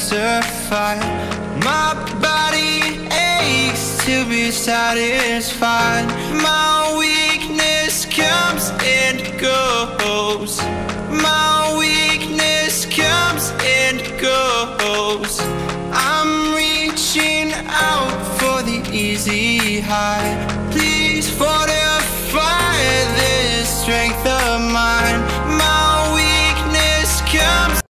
justified. My body aches to be satisfied. My weakness comes and goes. My weakness comes and goes. I'm reaching out for the easy high. Please